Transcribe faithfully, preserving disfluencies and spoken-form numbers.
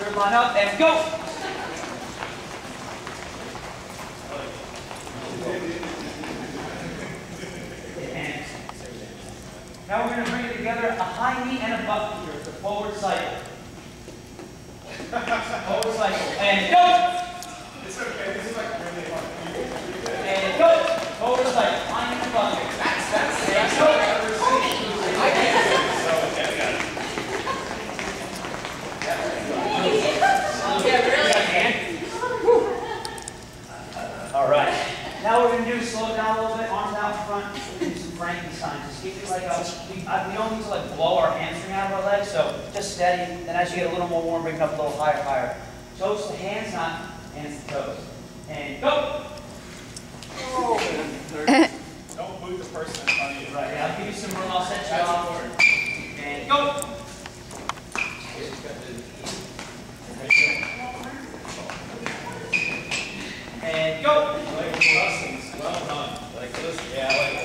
Third line up, and go! And now we're going to bring it together, a high knee and a butt here. It's a forward cycle. Forward cycle, and go! It's okay, this is like really hard. And go! Forward cycle, high knee and butt. That's, that's, that's what I've ever seen. I can't do it, so, okay, I got it. All right. Now we're going to do slow it down a little bit, arms out in front, do some Frankenstein. Just keep it like a, we, I, we don't need to like blow our hamstring out of our legs, so just steady. Then as you get a little more warm, bring it up a little higher, higher. Toes to hands, not hands to toes. And go! Oh, don't move the person in front of you. Right, yeah, I'll give you some room, I'll set you off. And go! And go! Like Russell's, well done. Like this, yeah, I like that.